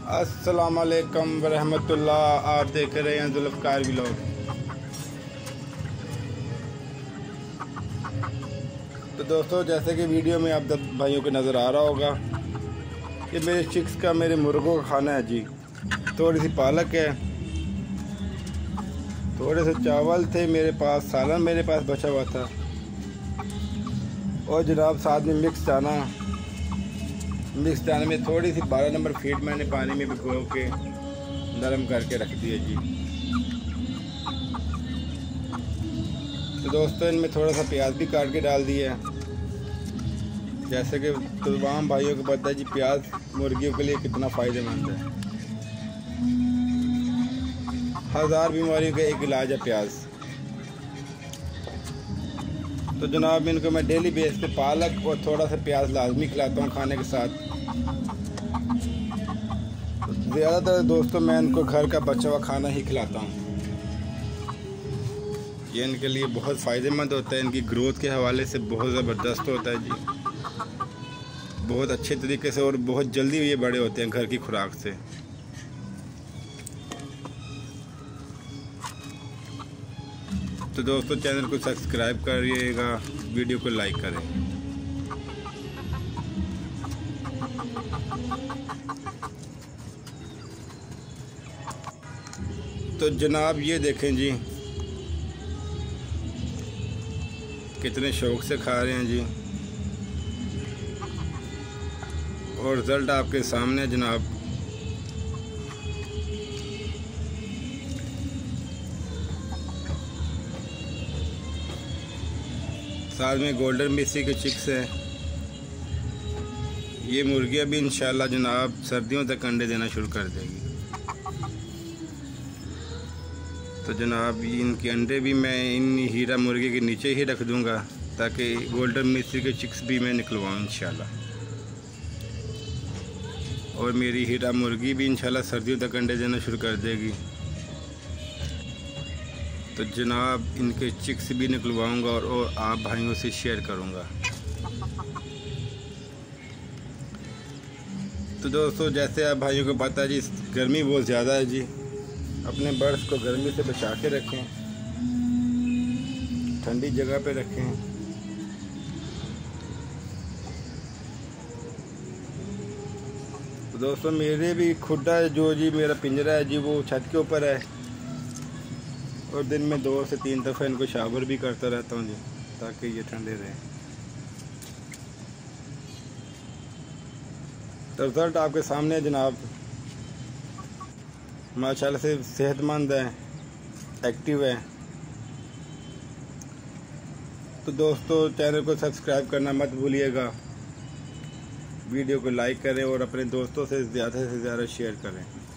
अस्सलामुअलैकुम वरहमतुल्लाह। आप देख रहे हैं जुल्फ़कार व्लॉग। तो दोस्तों, जैसे कि वीडियो में आप भाइयों को नज़र आ रहा होगा, ये मेरे चिक्स का, मेरे मुर्गों का खाना है जी। थोड़ी सी पालक है, थोड़े से चावल थे मेरे पास, सालन मेरे पास बचा हुआ था, और जनाब साथ में मिक्स दाना में थोड़ी सी 12 नंबर फीड मैंने पानी में भिगो के नरम करके रख दिया जी। तो दोस्तों, इनमें थोड़ा सा प्याज भी काट के डाल दिया है। जैसे कि तमाम भाइयों को पता है जी, प्याज मुर्गियों के लिए कितना फ़ायदेमंद है। 1000 बीमारियों का एक इलाज है प्याज। तो जनाब, इनको मैं डेली बेस पे पालक और थोड़ा सा प्याज लाजमी खिलाता हूँ खाने के साथ। ज़्यादातर दोस्तों, मैं इनको घर का बचा हुआ खाना ही खिलाता हूँ। ये इनके लिए बहुत फ़ायदेमंद होता है, इनकी ग्रोथ के हवाले से बहुत ज़बरदस्त होता है जी। बहुत अच्छे तरीके से और बहुत जल्दी ये बड़े होते हैं घर की खुराक से। तो दोस्तों, चैनल को सब्सक्राइब करिएगा, वीडियो को लाइक करें। तो जनाब, ये देखें जी, कितने शौक से खा रहे हैं जी, और रिज़ल्ट आपके सामने है जनाब। साथ में गोल्डन मिस्सी के चिक्स हैं। ये मुर्गियाँ भी इंशाल्लाह जनाब सर्दियों तक अंडे देना शुरू कर देगी। तो जनाब, इनके अंडे भी मैं इन हीरा मुर्गी के नीचे ही रख दूंगा, ताकि गोल्डन मिस्सी के चिक्स भी मैं निकलवाऊँ इंशाल्लाह। और मेरी हीरा मुर्गी भी इंशाल्लाह सर्दियों तक अंडे देना शुरू कर देगी। तो जनाब, इनके चिक्स भी निकलवाऊंगा और आप भाइयों से शेयर करूंगा। तो दोस्तों, जैसे आप भाइयों को पता है जी, गर्मी बहुत ज़्यादा है जी। अपने बर्ड्स को गर्मी से बचा के रखें, ठंडी जगह पे रखें। तो दोस्तों, मेरे भी खुदा जो जी, मेरा पिंजरा है जी, वो छत के ऊपर है, और दिन में 2 से 3 दफ़ा इनको शावर भी करता रहता हूँ जी, ताकि ये ठंडे रहें। तो रिज़ल्ट आपके सामने है जनाब। माशाल्लाह से सेहतमंद है, एक्टिव है। तो दोस्तों, चैनल को सब्सक्राइब करना मत भूलिएगा, वीडियो को लाइक करें और अपने दोस्तों से ज़्यादा शेयर करें।